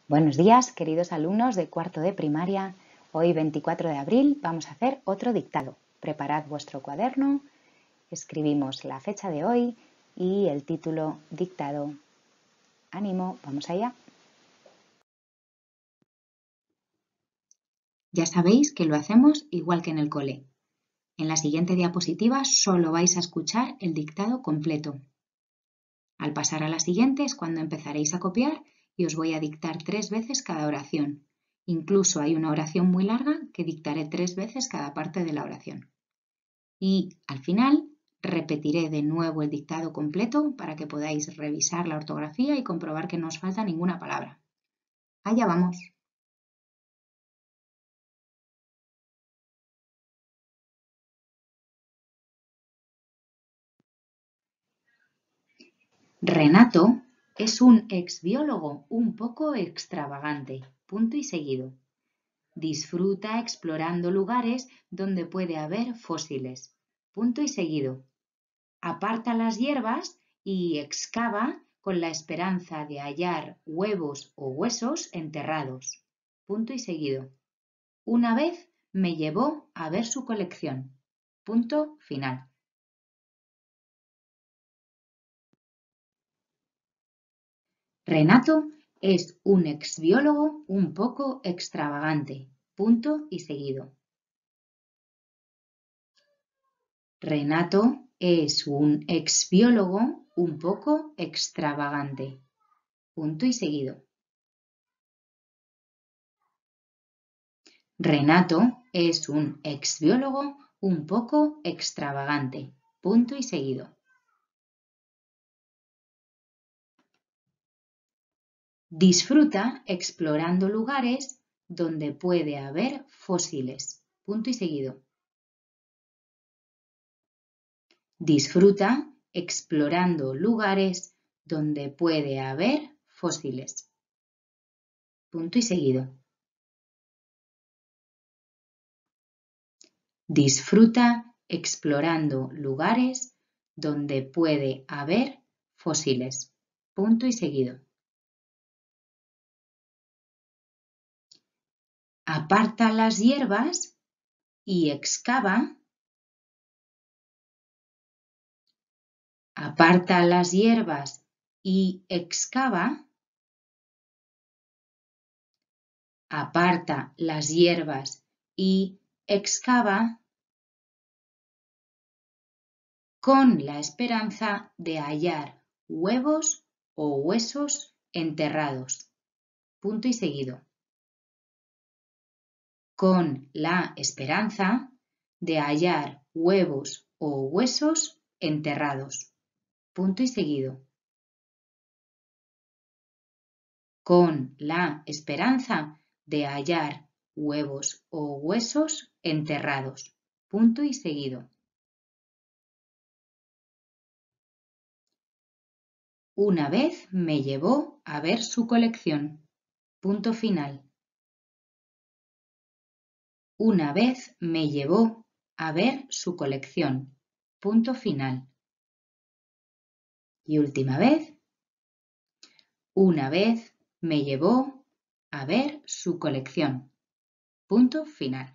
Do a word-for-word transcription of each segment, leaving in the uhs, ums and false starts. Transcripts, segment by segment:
Buenos días, queridos alumnos de cuarto de primaria. Hoy, veinticuatro de abril, vamos a hacer otro dictado. Preparad vuestro cuaderno, escribimos la fecha de hoy y el título dictado. Ánimo, vamos allá. Ya sabéis que lo hacemos igual que en el cole. En la siguiente diapositiva solo vais a escuchar el dictado completo. Al pasar a la siguiente es cuando empezaréis a copiar y os voy a dictar tres veces cada oración. Incluso hay una oración muy larga que dictaré tres veces cada parte de la oración. Y al final repetiré de nuevo el dictado completo para que podáis revisar la ortografía y comprobar que no os falta ninguna palabra. Allá vamos. Renato es un exbiólogo un poco extravagante. Punto y seguido. Disfruta explorando lugares donde puede haber fósiles. Punto y seguido. Aparta las hierbas y excava con la esperanza de hallar huevos o huesos enterrados. Punto y seguido. Una vez me llevó a ver su colección. Punto final. Renato es un exbiólogo un poco extravagante. Punto y seguido. Renato es un exbiólogo un poco extravagante. Punto y seguido. Renato es un exbiólogo un poco extravagante. Punto y seguido. Disfruta explorando lugares donde puede haber fósiles. Punto y seguido. Disfruta explorando lugares donde puede haber fósiles. Punto y seguido. Disfruta explorando lugares donde puede haber fósiles. Punto y seguido. Aparta las hierbas y excava. Aparta las hierbas y excava. Aparta las hierbas y excava con la esperanza de hallar huevos o huesos enterrados. Punto y seguido. Con la esperanza de hallar huevos o huesos enterrados. Punto y seguido. Con la esperanza de hallar huevos o huesos enterrados. Punto y seguido. Una vez me llevó a ver su colección. Punto final. Una vez me llevó a ver su colección. Punto final. Y última vez. Una vez me llevó a ver su colección. Punto final.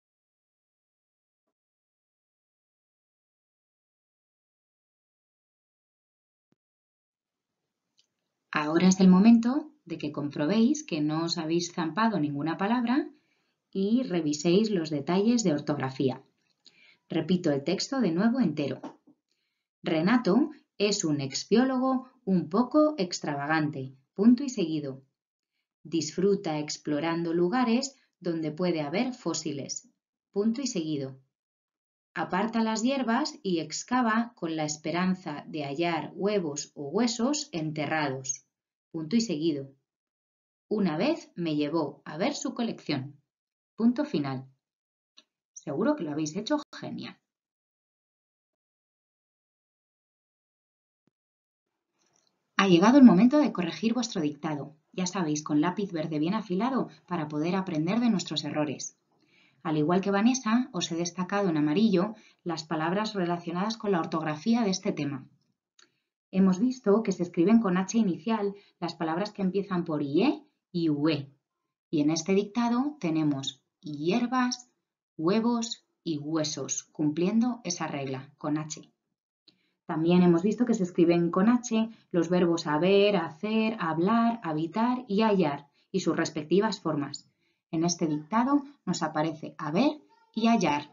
Ahora es el momento de que comprobéis que no os habéis zampado ninguna palabra y reviséis los detalles de ortografía. Repito el texto de nuevo entero. Renato es un exbiólogo un poco extravagante. Punto y seguido. Disfruta explorando lugares donde puede haber fósiles. Punto y seguido. Aparta las hierbas y excava con la esperanza de hallar huevos o huesos enterrados. Punto y seguido. Una vez me llevó a ver su colección. Punto final. Seguro que lo habéis hecho genial. Ha llegado el momento de corregir vuestro dictado. Ya sabéis, con lápiz verde bien afilado para poder aprender de nuestros errores. Al igual que Vanessa, os he destacado en amarillo las palabras relacionadas con la ortografía de este tema. Hemos visto que se escriben con H inicial las palabras que empiezan por I E y ue. Y en este dictado tenemos hierbas, huevos y huesos, cumpliendo esa regla con H. También hemos visto que se escriben con H los verbos haber, hacer, hablar, habitar y hallar y sus respectivas formas. En este dictado nos aparece haber y hallar.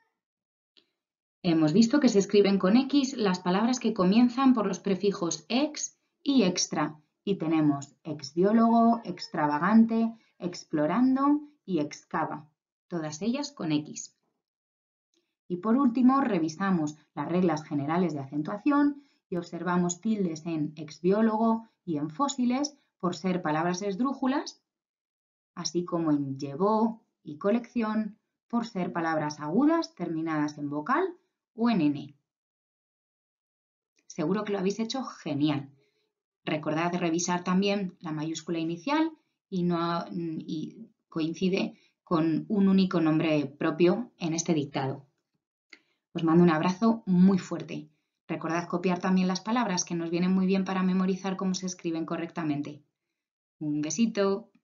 Hemos visto que se escriben con X las palabras que comienzan por los prefijos ex y extra y tenemos exbiólogo, extravagante, explorando y excava, todas ellas con X. Y por último, revisamos las reglas generales de acentuación y observamos tildes en exbiólogo y en fósiles por ser palabras esdrújulas, así como en llevó y colección por ser palabras agudas terminadas en vocal o en N. Seguro que lo habéis hecho genial. Recordad revisar también la mayúscula inicial y, no, y coincide con un único nombre propio en este dictado. Os mando un abrazo muy fuerte. Recordad copiar también las palabras que nos vienen muy bien para memorizar cómo se escriben correctamente. Un besito.